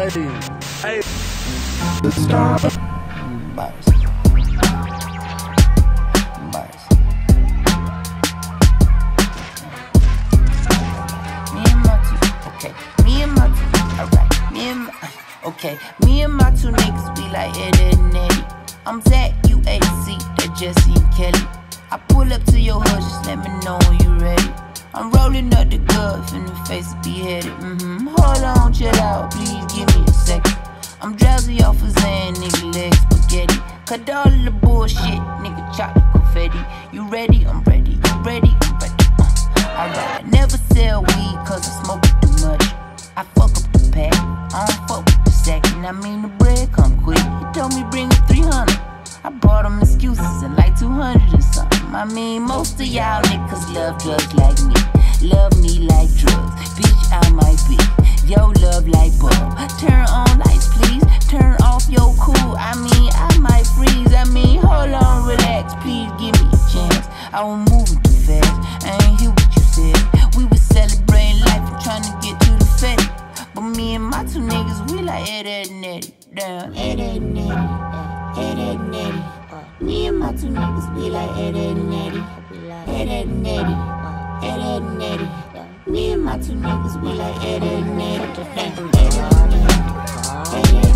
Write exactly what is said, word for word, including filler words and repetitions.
Hey, hey. Star. Bars. Bars. Me and my two, okay. Me and my two, alright. Me and my, okay. Me and my two niggas be like Eddie and Eddie. I'm Zach, you A C, that Jesse and Kelly. I pull up to your hood, just let me know when you ready. I'm rolling up the guts in the face be headed. Mm-hmm. Hold on, chill out, please give me a second. I'm drowsy off of Zan, nigga, leg spaghetti. Cut all of the bullshit, nigga, chop the confetti. You ready? I'm ready. You ready? I'm ready. Uh, Alright, I never sell weed cause I smoke it too much. I fuck up the pack, I don't fuck with the second. I mean the bread come quick, he told me bring it three hundred. I brought him excuses and like two hundred and something. I mean most of y'all niggas love drugs like me. Love me like drugs, bitch I might be. Yo love like bulb. Turn on lights please, turn off your cool. I mean I might freeze, I mean hold on relax. Please give me a chance, I was moving too fast. I ain't hear what you said. We was celebrating life and trying to get to the fete. But me and my two niggas, we like Eddie and Eddie. Damn, Eddie and Eddie, Eddie and Eddie. Me and my two niggas, we like Eddie and Eddie. Eddie and Eddie, Eddie and Eddie. Me and my two niggas, we like Eddie and Eddie. Eddie and Eddie, Eddie.